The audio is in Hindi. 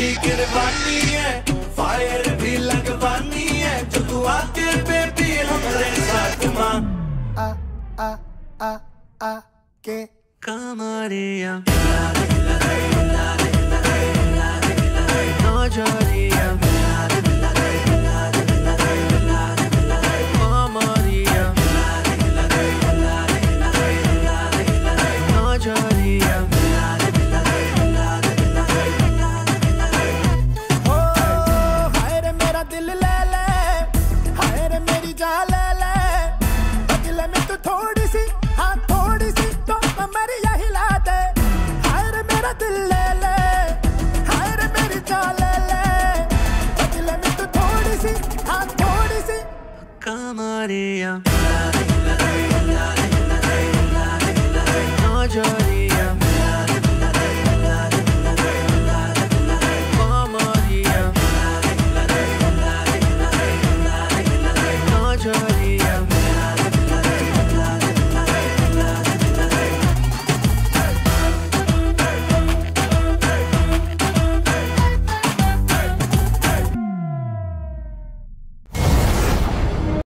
भी गिरवानी है, फायर भी लगवानी है, जो तू आके बेबी हमारे साथ मां आ आ आ आ के कमरिया नजरिया कमरिया नजरिया ओ हाय रे मेरा दिल ले ले, हाय रे मेरी जान ले ले, बदले में तू थोड़ी सी, हाँ थोड़ी सी तो कमरिया हिला दे। हाय रे मेरा दिल ले ले, हाय रे मेरी जान ले ले, बदले में तू थोड़ी सी, हाँ थोड़ी सी कमरिया